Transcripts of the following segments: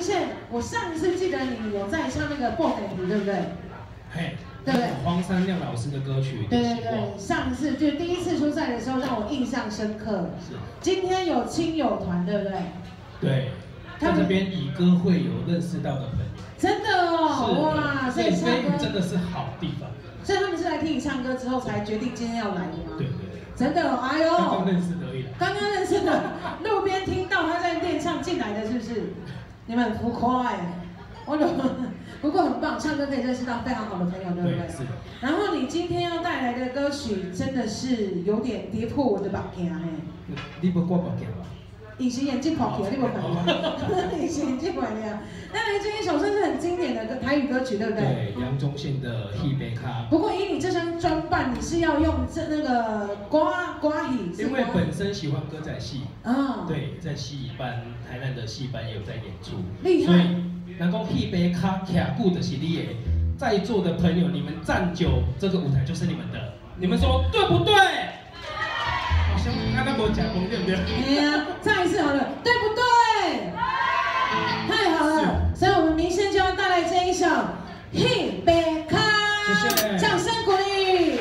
宪，我上一次记得你有在唱那个《爆点图》，对不对？ 嘿， 对不对？ 黄山亮老师的歌曲。 对对对，上一次就第一次出赛的时候让我印象深刻。 是。今天有亲友团，对不对？ 对。在这边以歌会友认识到的朋友。真的哦，哇！ 所以飞鱼真的是好地方。 所以他们是来听你唱歌之后才决定今天要来的吗？ 对对。 真的，哎呦！ 刚刚认识而已啦。 刚刚认识的，路边听到他在练唱进来的，是不是？你们很浮夸哎，我懂。不过很棒，唱歌可以认识到非常好的朋友，对不对？ 是的。 然后你今天要带来的歌曲真的是有点跌破我的目镜嘿。 你不挂目镜吧？ 隐形眼镜跑起来，你不看到？隐形眼镜跑起来。那来这一首算是很经典的台语歌曲，对不对？ 对，杨宗宪的《戏杯卡》。 不过以你这身装扮，你是要用那个刮戏？ 因为本身喜欢歌仔戏。 啊。对， 在戏班，台南的戏班也有在演出。 厉害。 所以，人讲戏杯卡卡固的是你的，在座的朋友，你们站久，这个舞台就是你们的。你们说对不对？好像看到我假崩，对不对？ 哎呀，再一次好了，对不对？太好了，所以我们明轩就要带来这一首《戏杯卡》， 谢谢， 掌声鼓励。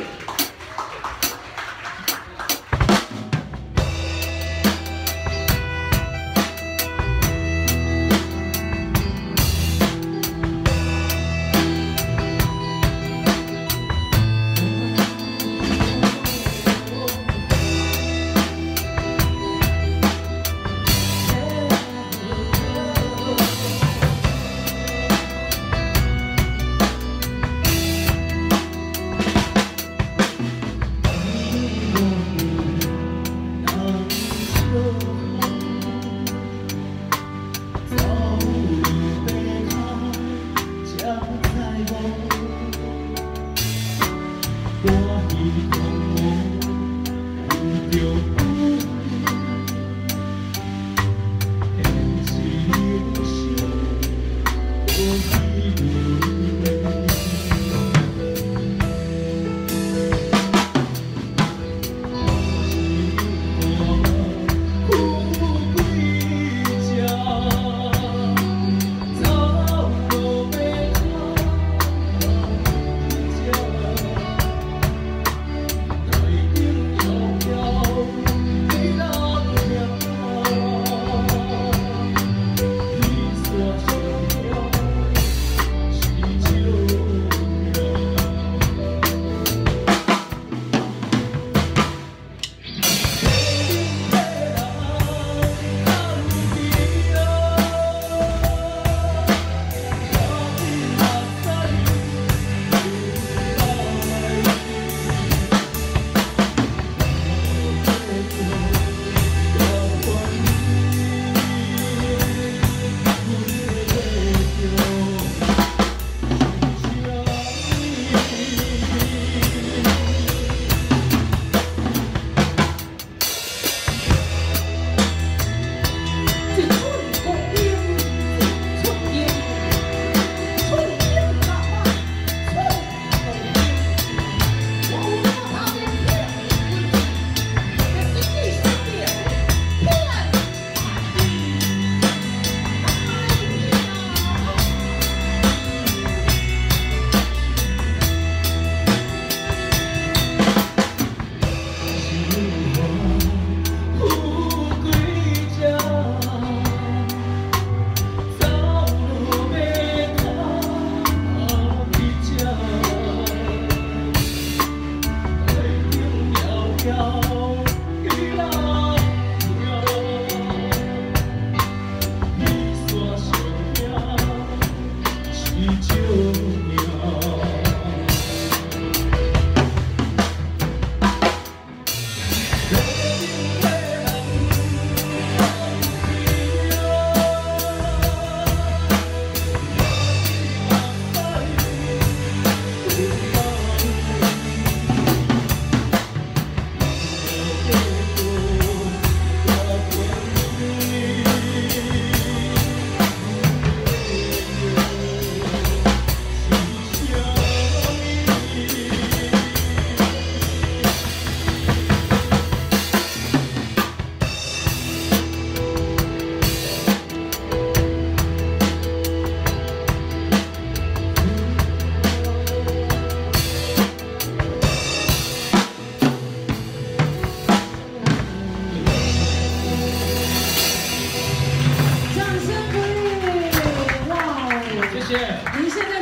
谢。 您现在